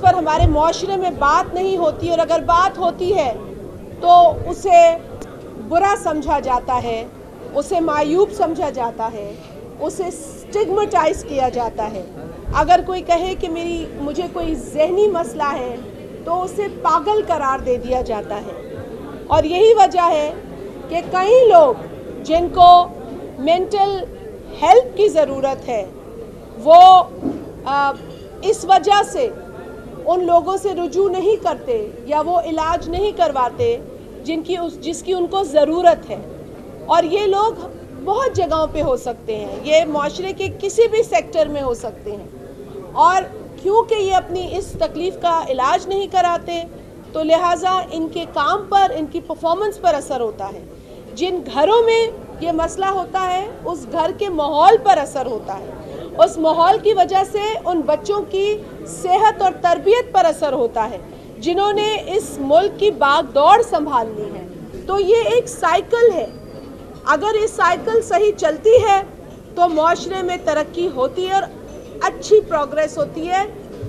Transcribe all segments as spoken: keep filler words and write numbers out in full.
पर हमारे माशरे में बात नहीं होती, और अगर बात होती है तो उसे बुरा समझा जाता है, उसे मायूब समझा जाता है, उसे स्टिग्मेटाइज किया जाता है। अगर कोई कहे कि मेरी मुझे कोई जहनी मसला है तो उसे पागल करार दे दिया जाता है। और यही वजह है कि कई लोग जिनको मेंटल हेल्प की ज़रूरत है वो आ, इस वजह से उन लोगों से रुजू नहीं करते या वो इलाज नहीं करवाते जिनकी उस जिसकी उनको ज़रूरत है। और ये लोग बहुत जगहों पे हो सकते हैं, ये माशरे के किसी भी सेक्टर में हो सकते हैं, और क्योंकि ये अपनी इस तकलीफ़ का इलाज नहीं कराते तो लिहाजा इनके काम पर, इनकी परफॉर्मेंस पर असर होता है। जिन घरों में ये मसला होता है उस घर के माहौल पर असर होता है, उस माहौल की वजह से उन बच्चों की सेहत और तरबियत पर असर होता है जिन्होंने इस मुल्क की बाग दौड़ संभालनी है। तो ये एक साइकिल है, अगर ये साइकिल सही चलती है तो माशरे में तरक्की होती है और अच्छी प्रोग्रेस होती है,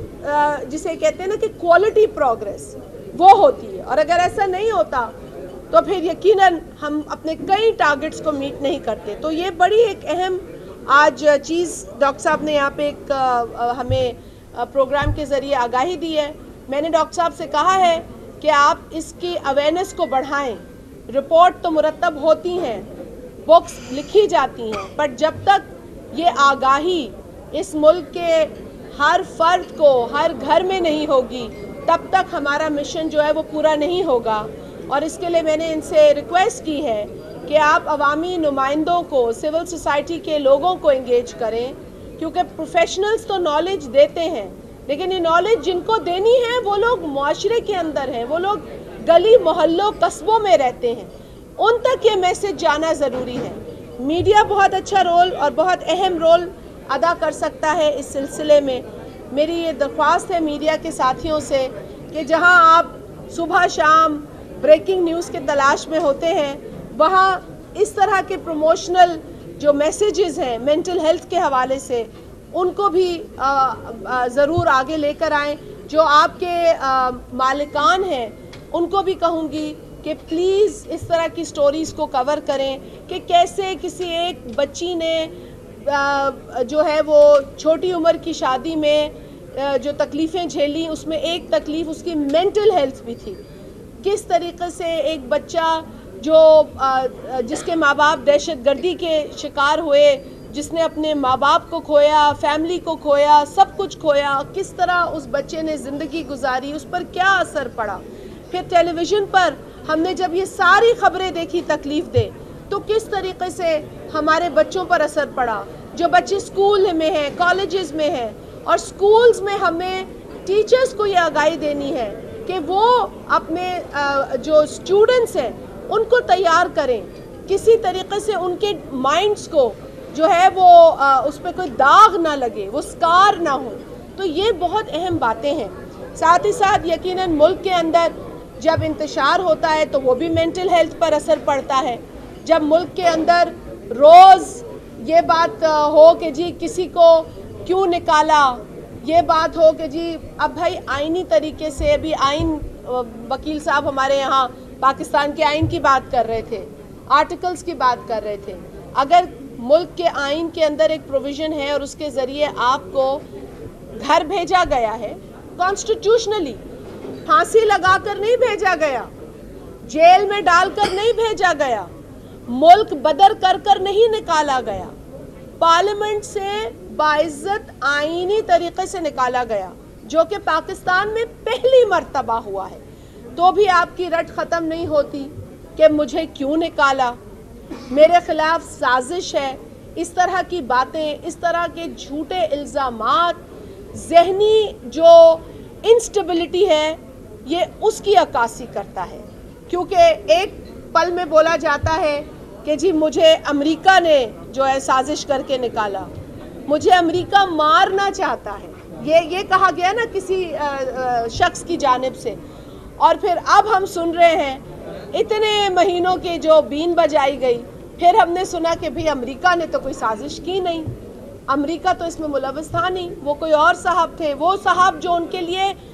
जिसे कहते हैं ना कि क्वालिटी प्रोग्रेस, वो होती है। और अगर ऐसा नहीं होता तो फिर यकीनन हम अपने कई टारगेट्स को मीट नहीं करते। तो ये बड़ी एक अहम आज चीज़ डॉक्टर साहब ने यहाँ पे एक आ, हमें आ, प्रोग्राम के ज़रिए आगाही दी है। मैंने डॉक्टर साहब से कहा है कि आप इसकी अवेयरनेस को बढ़ाएं। रिपोर्ट तो मुरतब होती हैं, बुक्स लिखी जाती हैं, पर जब तक ये आगाही इस मुल्क के हर फर्द को, हर घर में नहीं होगी, तब तक हमारा मिशन जो है वो पूरा नहीं होगा। और इसके लिए मैंने इनसे रिक्वेस्ट की है कि आप अवामी नुमाइंदों को, सिविल सोसाइटी के लोगों को इंगेज करें, क्योंकि प्रोफेशनल्स तो नॉलेज देते हैं, लेकिन ये नॉलेज जिनको देनी है वो लोग माशरे के अंदर हैं, वो लोग गली मोहल्लों कस्बों में रहते हैं, उन तक ये मैसेज जाना ज़रूरी है। मीडिया बहुत अच्छा रोल और बहुत अहम रोल अदा कर सकता है इस सिलसिले में। मेरी ये दरख्वास्त है मीडिया के साथियों से कि जहां आप सुबह शाम ब्रेकिंग न्यूज़ के तलाश में होते हैं, वहाँ इस तरह के प्रमोशनल जो मैसेजेस हैं मेंटल हेल्थ के हवाले से, उनको भी ज़रूर आगे लेकर आएँ। जो आपके आ, मालिकान हैं उनको भी कहूँगी कि प्लीज़ इस तरह की स्टोरीज़ को कवर करें कि कैसे किसी एक बच्ची ने आ, जो है वो छोटी उम्र की शादी में आ, जो तकलीफ़ें झेली, उसमें एक तकलीफ़ उसकी मेंटल हेल्थ भी थी। किस तरीके से एक बच्चा जो जिसके माँ बाप दहशतगर्दी के शिकार हुए, जिसने अपने माँ बाप को खोया, फैमिली को खोया, सब कुछ खोया, किस तरह उस बच्चे ने ज़िंदगी गुजारी, उस पर क्या असर पड़ा। फिर टेलीविज़न पर हमने जब ये सारी ख़बरें देखी तकलीफ़ दे, तो किस तरीके से हमारे बच्चों पर असर पड़ा। जो बच्चे स्कूल में हैं, कॉलेजेस में हैं, और स्कूल्स में हमें टीचर्स को ये आगाही देनी है कि वो अपने जो स्टूडेंट्स हैं उनको तैयार करें, किसी तरीके से उनके माइंड्स को जो है वो उस पर कोई दाग ना लगे, वो स्कार ना हो। तो ये बहुत अहम बातें हैं। साथ ही साथ यकीनन मुल्क के अंदर जब इंतशार होता है तो वो भी मेंटल हेल्थ पर असर पड़ता है। जब मुल्क के अंदर रोज़ ये बात हो कि जी किसी को क्यों निकाला, ये बात हो कि जी अब भाई आइनी तरीके से, अभी आइन वकील साहब हमारे यहाँ पाकिस्तान के आइन की बात कर रहे थे, आर्टिकल्स की बात कर रहे थे। अगर मुल्क के आइन के अंदर एक प्रोविज़न है और उसके ज़रिए आपको घर भेजा गया है, कॉन्स्टिट्यूशनली फांसी लगाकर नहीं भेजा गया, जेल में डालकर नहीं भेजा गया, मुल्क बदर कर कर नहीं निकाला गया, पार्लियामेंट से बाइज्जत आईनी तरीके से निकाला गया, जो कि पाकिस्तान में पहली मर्तबा हुआ है। तो भी आपकी रट ख़त्म नहीं होती कि मुझे क्यों निकाला, मेरे ख़िलाफ़ साजिश है। इस तरह की बातें, इस तरह के झूठे इल्ज़ामात, ज़हनी जो इंस्टेबिलिटी है, ये उसकी अक्कासी करता है। क्योंकि एक पल में बोला जाता है कि जी मुझे अमेरिका ने जो है साजिश करके निकाला, मुझे अमेरिका मारना चाहता है, ये ये कहा गया ना किसी आ, आ, शख्स की जानिब से। और फिर अब हम सुन रहे हैं इतने महीनों के जो बीन बजाई गई, फिर हमने सुना कि भाई अमेरिका ने तो कोई साजिश की नहीं, अमेरिका तो इसमें मुलव्वस था नहीं, वो कोई और साहब थे, वो साहब जो उनके लिए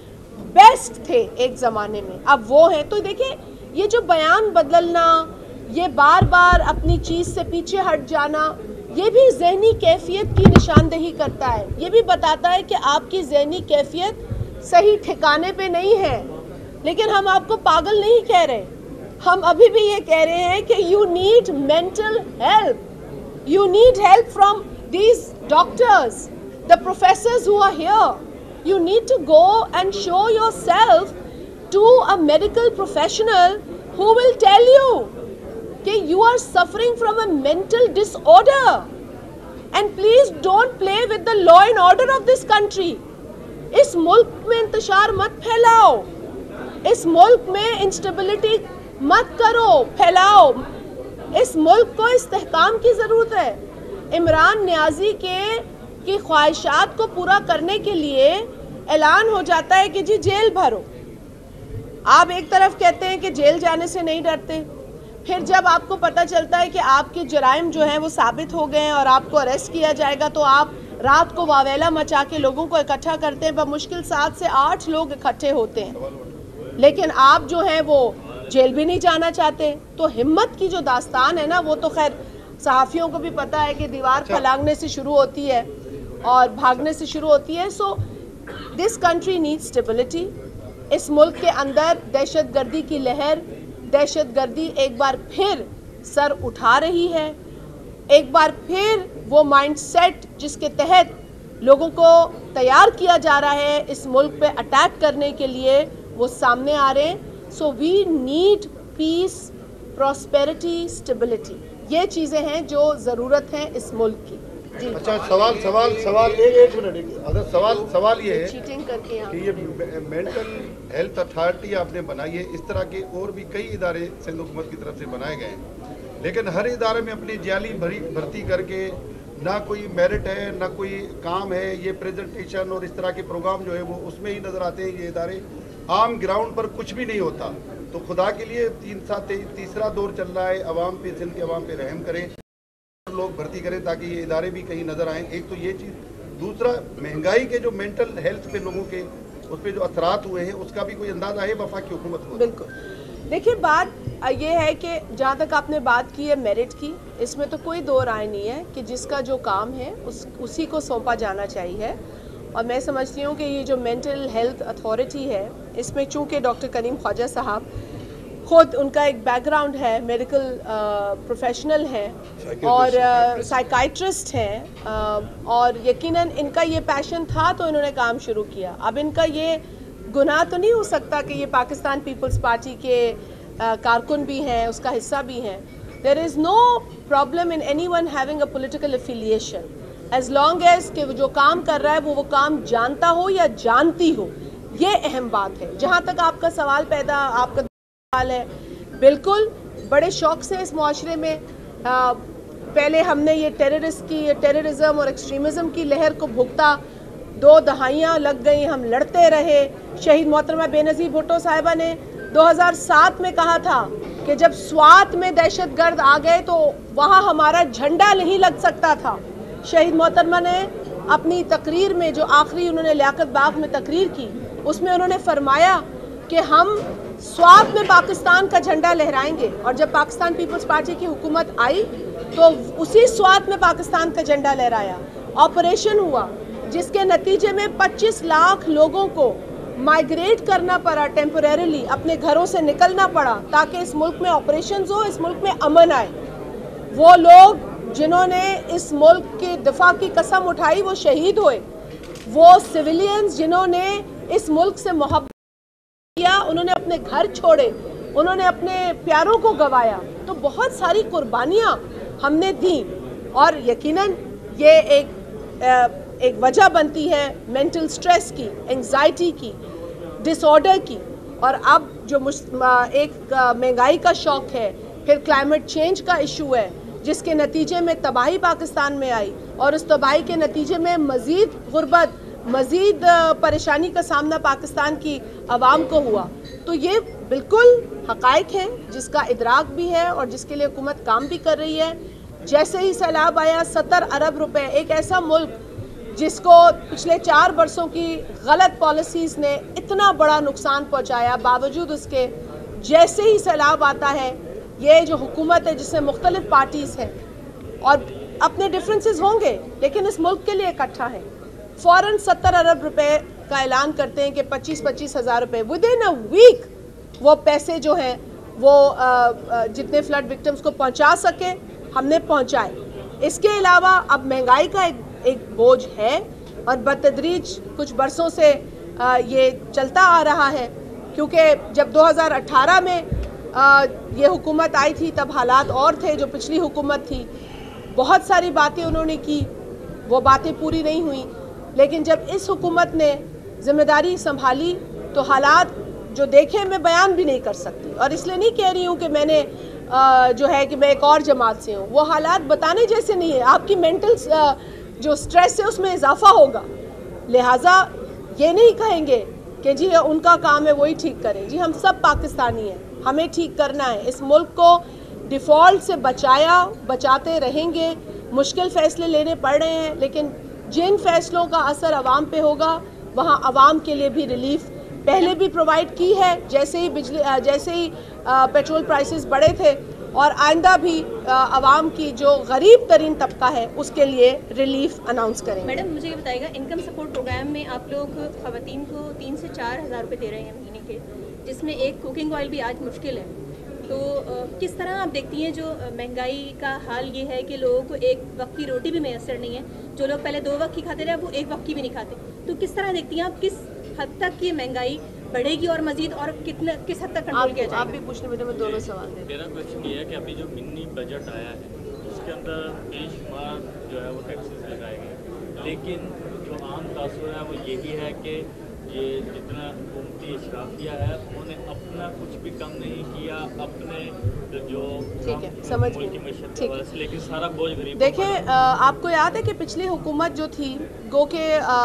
बेस्ट थे एक ज़माने में, अब वो हैं। तो देखिए ये जो बयान बदलना, ये बार बार अपनी चीज़ से पीछे हट जाना, ये भी ज़हनी कैफियत की निशानदेही करता है। ये भी बताता है कि आपकी ज़हनी कैफियत सही ठिकाने पे नहीं है। लेकिन हम आपको पागल नहीं कह रहे, हम अभी भी ये कह रहे हैं कि you need mental help, you need help from these doctors, the professors who are here. You need to go and show yourself to a medical professional who will tell you that you are suffering from a mental disorder, and please don't play with the law and order of this country. इस मुल्क में इंतशार मत फैलाओ, इस मुल्क में instability मत करो, फैलाओ। इस मुल्क को इस्तेहकाम की ज़रूरत है। इमरान नियाज़ी के की ख्वाहिशात को पूरा करने के लिए ऐलान हो जाता है कि जी जेल भरो। आप एक तरफ कहते हैं कि जेल जाने से नहीं डरते, फिर जब आपको पता चलता है कि आपके जराइम जो हैं वो साबित हो गए हैं और आपको अरेस्ट किया जाएगा, तो आप रात को वावेला मचा के लोगों को इकट्ठा करते हैं। बमुश्किल सात से आठ लोग इकट्ठे होते हैं, लेकिन आप जो हैं वो जेल भी नहीं जाना चाहते। तो हिम्मत की जो दास्तान है ना, वो तो खैर सहाफ़ियों को भी पता है कि दीवार फलांगने से शुरू होती है और भागने से शुरू होती है। So this country needs stability. इस मुल्क के अंदर दहशत गर्दी की लहर, दहशत गर्दी एक बार फिर सर उठा रही है। एक बार फिर वो माइंडसेट जिसके तहत लोगों को तैयार किया जा रहा है इस मुल्क पे अटैक करने के लिए, वो सामने आ रहे हैं। So we need peace, prosperity, stability. ये चीज़ें हैं जो ज़रूरत है इस मुल्क की। जी अच्छा, सवाल सवाल सवाल एक एक मिनट अगर सवाल सवाल ये है चीटिंग करके कि ये मेंटल हेल्थ अथॉरिटी आपने बनाई है, इस तरह के और भी कई इदारे सिंध हुकूमत की तरफ से बनाए गए हैं, लेकिन हर इदारे में अपनी जाली भरी भर्ती करके ना कोई मेरिट है ना कोई काम है। ये प्रेजेंटेशन और इस तरह के प्रोग्राम जो है वो उसमें ही नज़र आते हैं। ये इदारे आम ग्राउंड पर कुछ भी नहीं होता। तो खुदा के लिए तीन सात तीसरा दौर चल रहा है, अवाम पे, सिंध के अवाम पे रहम करें, लोग भर्ती करें ताकि ये इदारे भी कहीं नज़र आएँ। एक तो ये चीज़, दूसरा महंगाई के जो मेंटल हेल्थ पे लोगों के उस पर जो असरात हुए हैं उसका भी कोई अंदाज़ा है वफाकी हुकूमत को? बिल्कुल। देखिए बात ये है कि जहाँ तक आपने बात की है मेरिट की, इसमें तो कोई दो राय नहीं है कि जिसका जो काम है उस उसी को सौंपा जाना चाहिए। और मैं समझती हूँ कि ये जो मेंटल हेल्थ अथॉरिटी है, इसमें चूँकि डॉक्टर करीम ख्वाजा साहब खुद, उनका एक बैकग्राउंड है, मेडिकल प्रोफेशनल है और साइकाइट्रिस्ट हैं, और यकीनन इनका ये पैशन था तो इन्होंने काम शुरू किया। अब इनका ये गुनाह तो नहीं हो सकता कि ये पाकिस्तान पीपल्स पार्टी के uh, कारकुन भी हैं, उसका हिस्सा भी हैं। There is no problem in any one having a political affiliation, as long as कि जो काम कर रहा है वो वो काम जानता हो या जानती हो। ये अहम बात है। जहाँ तक आपका सवाल पैदा आपका सवाल है, बिल्कुल बड़े शौक से इस मुआशरे में आ, पहले हमने ये टेररिस्ट की टेररिज्म और एक्सट्रीमिज़म की लहर को भुगता, दो दहाइयाँ लग गई, हम लड़ते रहे। शहीद मोहतरमा बेनज़ीर भुट्टो साहिबा ने दो हज़ार सात में कहा था कि जब स्वात में दहशतगर्द आ गए तो वहाँ हमारा झंडा नहीं लग सकता था। शहीद मोहतरमा ने अपनी तकरीर में, जो आखिरी उन्होंने लियाकत बाग में तकरीर की, उसमें उन्होंने फरमाया कि हम स्वात में पाकिस्तान का झंडा लहराएंगे। और जब पाकिस्तान पीपल्स पार्टी की हुकूमत आई तो उसी स्वात में पाकिस्तान का झंडा लहराया। ऑपरेशन हुआ जिसके नतीजे में पच्चीस लाख लोगों को माइग्रेट करना पड़ा, टेम्परेरीली अपने घरों से निकलना पड़ा ताकि इस मुल्क में ऑपरेशंस हो, इस मुल्क में अमन आए। वो लोग जिन्होंने इस मुल्क के दिफा की कसम उठाई वो शहीद हुए। वो सिविलियंस जिन्होंने इस मुल्क से मोहब्बत किया, उन्होंने अपने घर छोड़े, उन्होंने अपने प्यारों को गंवाया। तो बहुत सारी कुर्बानियाँ हमने दी और यकीनन ये एक एक वजह बनती है मेंटल स्ट्रेस की, एंजाइटी की, डिसऑर्डर की। और अब जो एक महंगाई का शौक है, फिर क्लाइमेट चेंज का इशू है जिसके नतीजे में तबाही पाकिस्तान में आई और उस तबाही के नतीजे में मज़ीद गुर्बत, मज़ीद परेशानी का सामना पाकिस्तान की आवाम को हुआ। तो ये बिल्कुल हक़ाइक़ हैं जिसका इदराक भी है और जिसके लिए हुकूमत काम भी कर रही है। जैसे ही सैलाब आया, सत्तर अरब रुपए, एक ऐसा मुल्क جس کو پچھلے چار برسوں کی غلط پالیسیز نے اتنا بڑا نقصان پہنچایا، باوجود اس کے جیسے ہی سیلاب آتا ہے یہ جو حکومت ہے جس میں مختلف پارٹیز ہیں اور اپنے ڈفرینسز ہوں گے لیکن اس ملک کے لیے اکٹھا ہے، فوراً ستر ارب روپے کا اعلان کرتے ہیں کہ پچیس پچیس ہزار روپے ود ان اے ویک وہ پیسے جو ہیں وہ جتنے فلڈ وکٹمز کو پہنچا سکے ہم نے پہنچائے۔ اس کے علاوہ اب مہنگائی کا ایک ایک بوجھ ہے اور بتدریج کچھ برسوں سے یہ چلتا آ رہا ہے، کیونکہ جب دو ہزار اٹھارہ میں یہ حکومت آئی تھی تب حالات اور تھے، جو پچھلی حکومت تھی بہت ساری باتیں انہوں نے کی، وہ باتیں پوری نہیں ہوئیں، لیکن جب اس حکومت نے ذمہ داری سنبھالی تو حالات جو دیکھے میں بیان بھی نہیں کر سکتی، اور اس لیے نہیں کہہ رہی ہوں کہ میں نے جو ہے کہ میں ایک اور جماعت سے ہوں، وہ حالات بتانے جیسے نہیں ہے، آپ کی مینٹل جو سٹریس ہے اس میں اضافہ ہوگا، لہٰذا یہ نہیں کہیں گے کہ جی ان کا کام ہے وہی ٹھیک کریں، جی ہم سب پاکستانی ہیں، ہمیں ٹھیک کرنا ہے، اس ملک کو ڈیفالٹ سے بچایا بچاتے رہیں گے، مشکل فیصلے لینے پڑ رہے ہیں لیکن جن فیصلوں کا اثر عوام پہ ہوگا وہاں عوام کے لیے بھی ریلیف پہلے بھی پرووائڈ کی ہے، جیسے ہی بجلی جیسے ہی پیٹرول پرائسز بڑھے تھے، اور آئندہ بھی عوام کی جو غریب ترین طبقہ ہے اس کے لیے ریلیف اناؤنس کریں گے۔ میڈم مجھے یہ بتائیے گا، انکم سپورٹ پروگرام میں آپ لوگ خواتین کو تین سے چار ہزار روپے دے رہے ہیں مہینے کے، جس میں ایک کوکنگ آئل بھی آج مشکل ہے، تو کس طرح آپ دیکھتی ہیں جو مہنگائی کا حال یہ ہے کہ لوگوں کو ایک وقت کی روٹی بھی میسر نہیں ہے، جو لوگ پہلے دو وقت کی کھاتے رہے وہ ایک وقت کی بھی نہیں کھاتے، تو کس طرح دیکھتی ہیں آپ کس حد تک یہ مہنگائی بڑھے گی اور مزید اور کتنا کس حد تک کنٹرول کیا جائے گا؟ آپ بھی پوچھنے میں دونوں سوال دیں۔ میرا کوشچن یہ ہے کہ ابھی جو منی بجٹ آیا ہے اس کے اندر بے شمار جو ہے وہ ٹیکسز لگائے گئے، لیکن جو عام تاثر ہے وہ یہی ہے کہ یہ جتنا حکومتی اشرافیہ ہے انہوں نے اپنا کچھ بھی کم نہیں کیا اپنے جو سمجھ ملک کی معیشت کے حوالے سے، لیکن سارا بوجھ غریب۔ دیکھیں آپ کو یاد ہے کہ پچھلی حکومت جو تھی گو کہ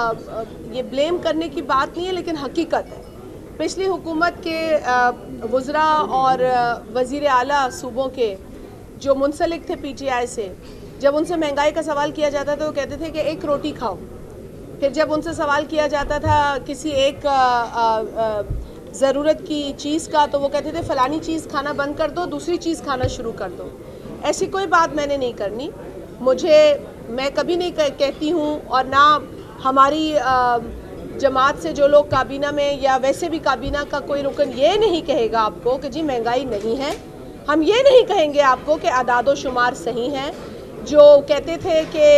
یہ بلیم کرنے کی بات نہیں ہے لیکن حقیقت ہے، پچھلی حکومت کے وزراء اور وزیر اعلیٰ صوبوں کے جو منسلک تھے پی ٹی آئی سے، جب ان سے مہنگائی کا سوال کیا جاتا تھا وہ کہتے تھے کہ ایک روٹی کھاؤ، پھر جب ان سے سوال کیا جاتا تھا کسی ایک ضرورت کی چیز کا تو وہ کہتے تھے فلانی چیز کھانا بند کر دو، دوسری چیز کھانا شروع کر دو۔ ایسی کوئی بات میں نے نہیں کرنی، مجھے میں کبھی نہیں کہتی ہوں، اور نہ ہماری جماعت سے جو لوگ کابینہ میں یا ویسے بھی کابینہ کا کوئی رکن یہ نہیں کہے گا آپ کو کہ جی مہنگائی نہیں ہے، ہم یہ نہیں کہیں گے آپ کو کہ اعداد و شمار صحیح ہیں، جو کہتے تھے کہ